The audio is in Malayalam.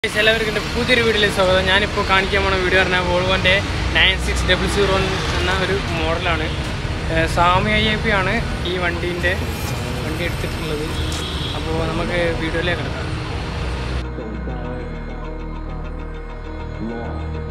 എല്ലാവർക്കും പുതിയൊരു വീഡിയോയിലേക്ക് സ്വാഗതം. ഞാനിപ്പോൾ കാണിക്കാൻ പോണ വീഡിയോ പറഞ്ഞാൽ വോൾവോൻ്റെ 9600 എന്ന ഒരു മോഡലാണ്. സ്വാമി അയ്യപ്പയാണ് ഈ വണ്ടി എടുത്തിട്ടുള്ളത്. അപ്പോൾ നമുക്ക് വീഡിയോയിലേക്ക് കിടക്കാം.